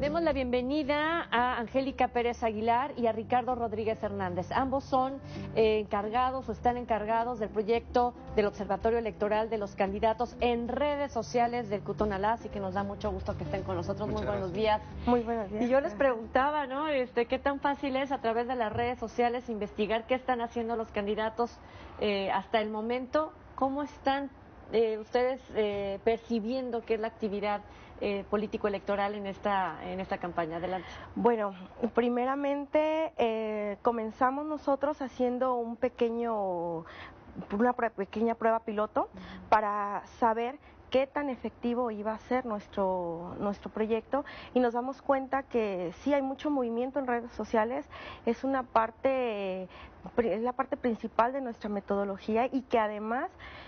Demos la bienvenida a Angélica Pérez Aguilar y a Ricardo Rodríguez Hernández. Ambos son encargados o están encargados del proyecto del Observatorio Electoral de los Candidatos en redes sociales del Cutonalá, así que nos da mucho gusto que estén con nosotros. Muy buenos días. Muy buenos días. Y yo les preguntaba, ¿no? ¿Qué tan fácil es a través de las redes sociales investigar qué están haciendo los candidatos hasta el momento? ¿Cómo están ustedes percibiendo qué es la actividad político-electoral en esta campaña? Adelante. Bueno, primeramente comenzamos nosotros haciendo una pequeña prueba piloto para saber qué tan efectivo iba a ser nuestro proyecto, y nos damos cuenta que sí hay mucho movimiento en redes sociales, es la parte principal de nuestra metodología, y que además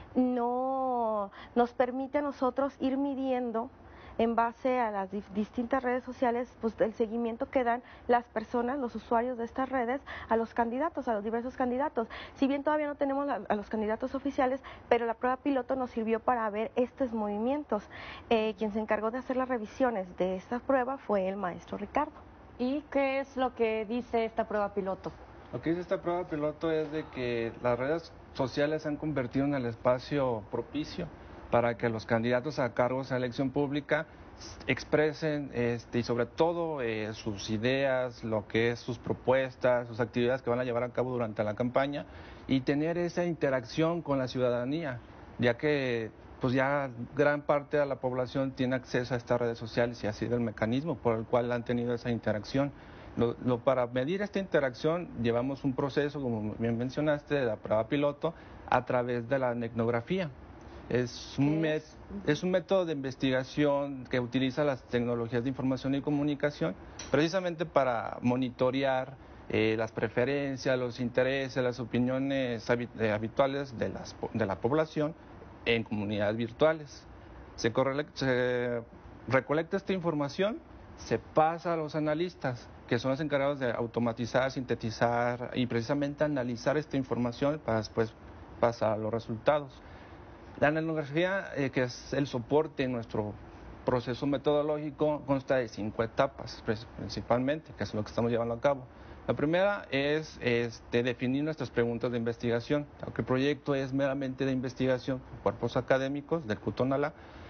no nos permite a nosotros ir midiendo en base a las distintas redes sociales, pues el seguimiento que dan las personas, los usuarios de estas redes, a los candidatos, a los diversos candidatos. Si bien todavía no tenemos a los candidatos oficiales, pero la prueba piloto nos sirvió para ver estos movimientos. Quien se encargó de hacer las revisiones de esta prueba fue el maestro Ricardo. ¿Y qué es lo que dice esta prueba piloto? Lo que dice esta prueba piloto es de que las redes sociales se han convertido en el espacio propicio para que los candidatos a cargos a elección pública expresen y sobre todo sus ideas, lo que es sus propuestas, sus actividades que van a llevar a cabo durante la campaña, y tener esa interacción con la ciudadanía, ya que pues ya gran parte de la población tiene acceso a estas redes sociales y ha sido el mecanismo por el cual han tenido esa interacción. Para medir esta interacción llevamos un proceso, como bien mencionaste, de la prueba piloto a través de la etnografía. Es un método de investigación que utiliza las tecnologías de información y comunicación precisamente para monitorear las preferencias, los intereses, las opiniones habituales de la población en comunidades virtuales. Se recolecta esta información, se pasa a los analistas, que son los encargados de automatizar, sintetizar y precisamente analizar esta información para después pasar a los resultados. La etnografía, que es el soporte en nuestro proceso metodológico, consta de 5 etapas principalmente, que es lo que estamos llevando a cabo. La primera es definir nuestras preguntas de investigación. Aunque el proyecto es meramente de investigación por cuerpos académicos del Cutonalá,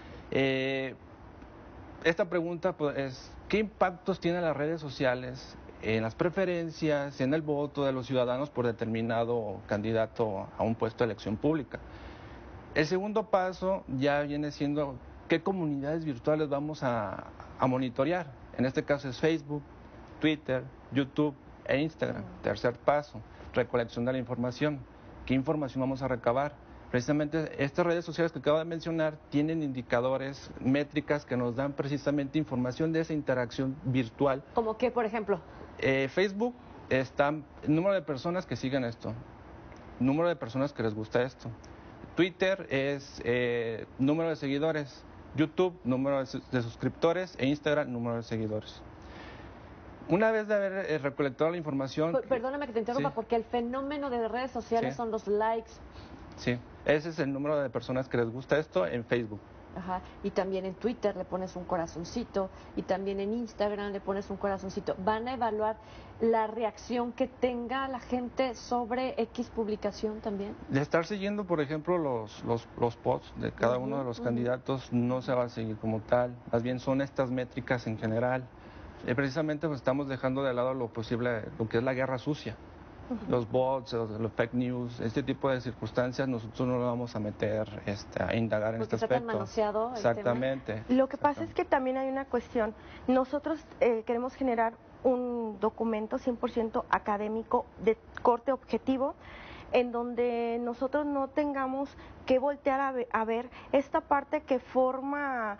esta pregunta pues, es ¿qué impactos tienen las redes sociales en las preferencias, en el voto de los ciudadanos por determinado candidato a un puesto de elección pública? El segundo paso ya viene siendo qué comunidades virtuales vamos a monitorear. En este caso es Facebook, Twitter, YouTube e Instagram. Tercer paso, recolección de la información. ¿Qué información vamos a recabar? Precisamente estas redes sociales que acabo de mencionar tienen indicadores, métricas que nos dan precisamente información de esa interacción virtual. ¿Cómo qué, por ejemplo? Facebook está el número de personas que siguen esto, número de personas que les gusta esto. Twitter es número de seguidores, YouTube número de suscriptores e Instagram número de seguidores. Una vez de haber recolectado la información... Perdóname que te interrumpa, sí, porque el fenómeno de redes sociales son los likes. Sí, ese es el número de personas que les gusta esto en Facebook. Ajá. Y también en Twitter le pones un corazoncito, y también en Instagram le pones un corazoncito. ¿Van a evaluar la reacción que tenga la gente sobre X publicación también? De estar siguiendo, por ejemplo, los posts de cada uno de los candidatos, no se va a seguir como tal. Más bien son estas métricas en general. Precisamente pues, estamos dejando de lado lo posible, lo que es la guerra sucia. Los bots, los fake news, este tipo de circunstancias nosotros no lo vamos a meter a indagar en este aspecto. Porque está tan manoseado Exactamente. Lo que pasa es que también hay una cuestión. Nosotros queremos generar un documento 100% académico de corte objetivo, en donde nosotros no tengamos que voltear a ver esta parte que forma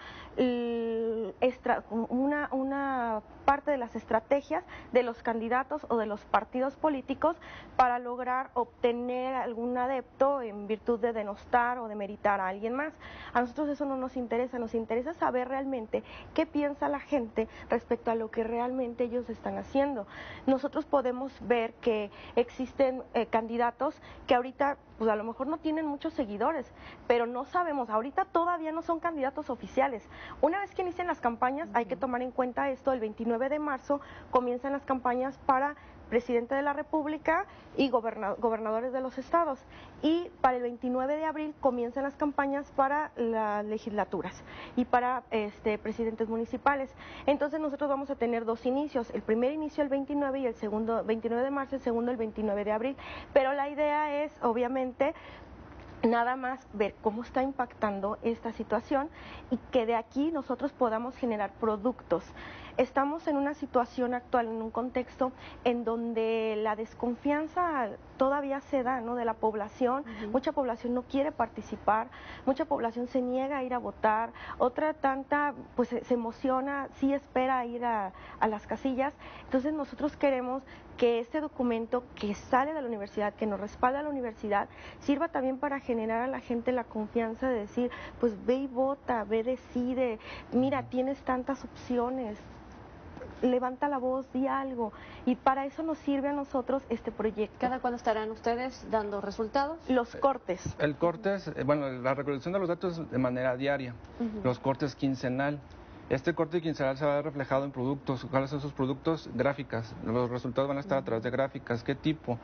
una parte de las estrategias de los candidatos o de los partidos políticos para lograr obtener algún adepto en virtud de denostar o de meritar a alguien más. A nosotros eso no nos interesa saber realmente qué piensa la gente respecto a lo que realmente ellos están haciendo. Nosotros podemos ver que existen candidatos que ahorita pues a lo mejor no tienen muchos seguidores, gobernadores, pero no sabemos, ahorita todavía no son candidatos oficiales. Una vez que inicien las campañas, hay que tomar en cuenta esto, el 29 de marzo comienzan las campañas para presidente de la República y gobernadores de los estados. Y para el 29 de abril comienzan las campañas para las legislaturas y para presidentes municipales. Entonces nosotros vamos a tener dos inicios, el primer inicio el 29 y el segundo 29 de marzo, el segundo el 29 de abril. Pero la idea es, obviamente, nada más ver cómo está impactando esta situación y que de aquí nosotros podamos generar productos. Estamos en una situación actual, en un contexto en donde la desconfianza todavía se da, ¿no?, de la población. Mucha población no quiere participar, mucha población se niega a ir a votar, otra tanta pues se emociona, sí espera ir a las casillas. Entonces nosotros queremos que este documento que sale de la universidad, que nos respalda a la universidad, sirva también para generar a la gente la confianza de decir, pues ve y vota, ve, decide, mira, tienes tantas opciones, levanta la voz, di algo. Y para eso nos sirve a nosotros este proyecto. ¿Cada cuándo estarán ustedes dando resultados? Los cortes. El corte es, bueno, la recolección de los datos de manera diaria, los cortes quincenal. Este corte quincenal se va a ver reflejado en productos. ¿Cuáles son esos productos? Gráficas. Los resultados van a estar a través de gráficas. ¿Qué tipo?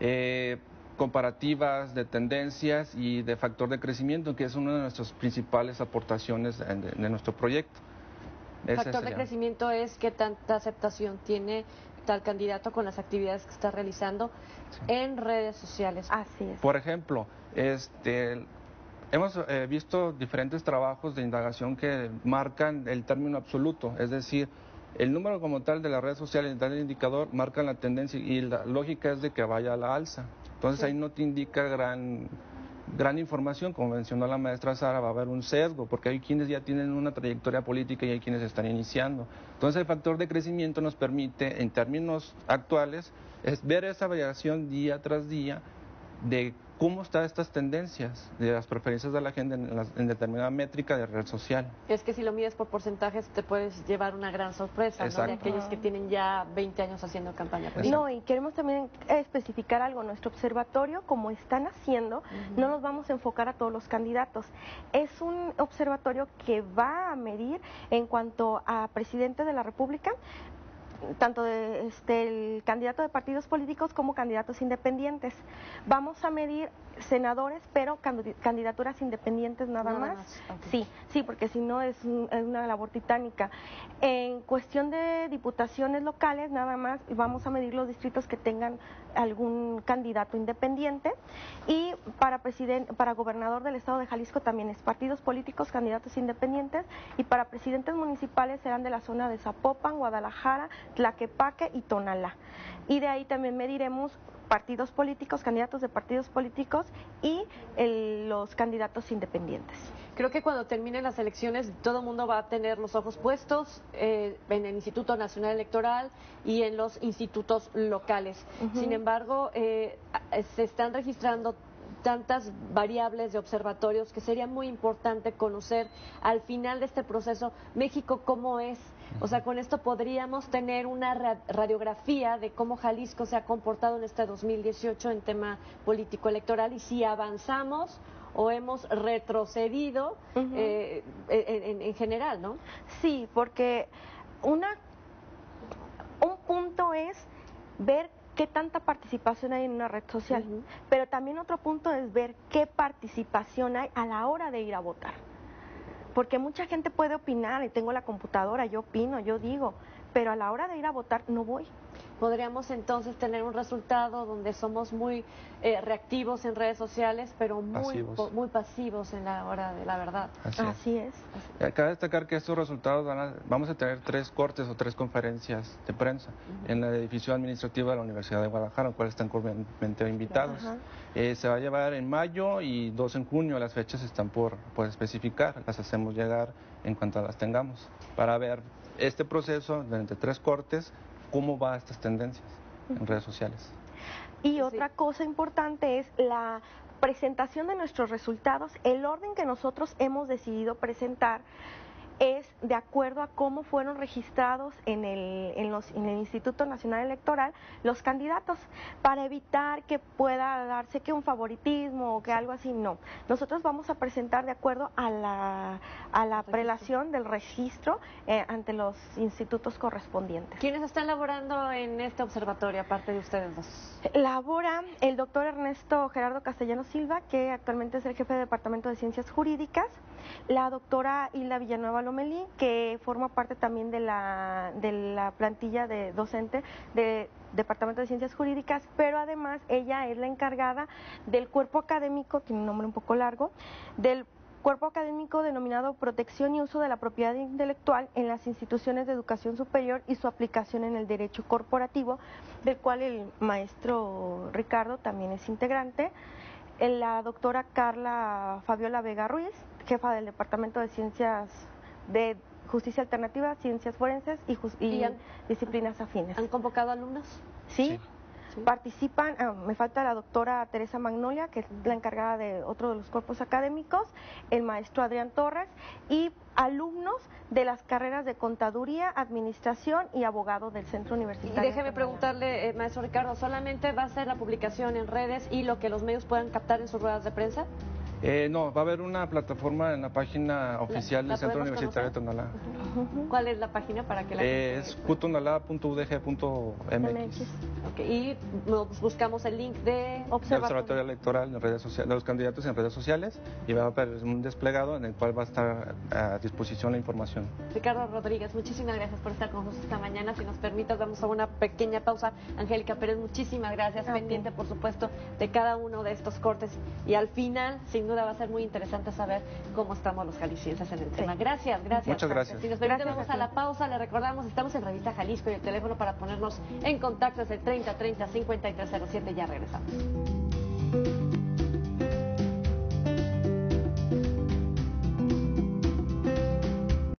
Comparativas de tendencias y de factor de crecimiento, que es una de nuestras principales aportaciones de nuestro proyecto. Factor de crecimiento es qué tanta aceptación tiene tal candidato con las actividades que está realizando en redes sociales. Así es. Por ejemplo, hemos visto diferentes trabajos de indagación que marcan el término absoluto, es decir, el número como tal de las redes sociales, tal indicador, marcan la tendencia y la lógica es de que vaya a la alza. Entonces ahí no te indica gran información, como mencionó la maestra Sara, va a haber un sesgo, porque hay quienes ya tienen una trayectoria política y hay quienes están iniciando. Entonces el factor de crecimiento nos permite, en términos actuales, es ver esa variación día tras día de cómo están estas tendencias, de las preferencias de la gente en determinada métrica de red social. Es que si lo mides por porcentajes te puedes llevar una gran sorpresa, ¿no?, de aquellos que tienen ya 20 años haciendo campaña política. No, y queremos también especificar algo. Nuestro observatorio, como están haciendo, no nos vamos a enfocar a todos los candidatos. Es un observatorio que va a medir en cuanto a presidente de la República, tanto el candidato de partidos políticos como candidatos independientes. Vamos a medir senadores, pero candidaturas independientes nada más. Okay. Sí, porque si no es una labor titánica. En cuestión de diputaciones locales, nada más vamos a medir los distritos que tengan algún candidato independiente. Y para gobernador del estado de Jalisco también es partidos políticos, candidatos independientes, y para presidentes municipales serán de la zona de Zapopan, Guadalajara, Tlaquepaque y Tonalá. Y de ahí también mediremos partidos políticos, candidatos de partidos políticos y los candidatos independientes. Creo que cuando terminen las elecciones todo el mundo va a tener los ojos puestos en el Instituto Nacional Electoral y en los institutos locales. Sin embargo, se están registrando tantas variables de observatorios que sería muy importante conocer al final de este proceso México cómo es. O sea, con esto podríamos tener una radiografía de cómo Jalisco se ha comportado en este 2018 en tema político electoral y si avanzamos o hemos retrocedido en general, ¿no? Sí, porque un punto es ver qué tanta participación hay en una red social, pero también otro punto es ver qué participación hay a la hora de ir a votar. Porque mucha gente puede opinar, y tengo la computadora, yo opino, yo digo, pero a la hora de ir a votar no voy. Podríamos entonces tener un resultado donde somos muy reactivos en redes sociales, pero muy pasivos en la hora de la verdad. Así es. Cabe destacar que estos resultados vamos a tener 3 cortes o 3 conferencias de prensa en el edificio administrativo de la Universidad de Guadalajara, al cual están cordialmente invitados. Se va a llevar en mayo y 2 en junio, las fechas están por especificar, las hacemos llegar en cuanto las tengamos, para ver este proceso durante 3 cortes, cómo va estas tendencias en redes sociales. Y otra cosa importante es la presentación de nuestros resultados, el orden que nosotros hemos decidido presentar es de acuerdo a cómo fueron registrados en el Instituto Nacional Electoral los candidatos, para evitar que pueda darse que un favoritismo o que algo así, no. Nosotros vamos a presentar de acuerdo a la prelación del registro ante los institutos correspondientes. ¿Quiénes están laborando en este observatorio, aparte de ustedes dos? Labora el doctor Ernesto Gerardo Castellano Silva, que actualmente es el jefe de Departamento de Ciencias Jurídicas, la doctora Hilda Villanueva Lomelí, que forma parte también de la plantilla de docente de Departamento de Ciencias Jurídicas, pero además ella es la encargada del cuerpo académico, tiene un nombre un poco largo, del cuerpo académico denominado Protección y Uso de la Propiedad Intelectual en las instituciones de educación superior y su aplicación en el derecho corporativo, del cual el maestro Ricardo también es integrante. La doctora Carla Fabiola Vega Ruiz, jefa del Departamento de Ciencias de Justicia Alternativa, Ciencias Forenses y Disciplinas Afines. ¿Han convocado alumnos? Sí. Participan, me falta la doctora Teresa Magnolia, que es la encargada de otro de los cuerpos académicos, el maestro Adrián Torres y alumnos de las carreras de Contaduría, Administración y Abogado del Centro Universitario. Y déjeme preguntarle, maestro Ricardo, ¿solamente va a ser la publicación en redes y lo que los medios puedan captar en sus ruedas de prensa? No, va a haber una plataforma en la página oficial del Centro Universitario de Tonalá. ¿Cuál es la página para que la es cutonalá.udg.mx. Y buscamos el link de Observatorio Electoral en redes sociales, de los candidatos en redes sociales, y va a haber un desplegado en el cual va a estar a disposición la información. Ricardo Rodríguez, muchísimas gracias por estar con nosotros esta mañana. Si nos permitas, damos a una pequeña pausa. Angélica Pérez, muchísimas gracias. Pendiente, por supuesto, de cada uno de estos cortes. Y al final, sin duda, va a ser muy interesante saber cómo estamos los jaliscienses en el tema. Gracias. Muchas gracias. Si nos permite, vamos a la pausa. Le recordamos, estamos en Revista Jalisco y el teléfono para ponernos en contacto es el 30 30 5307. Ya regresamos.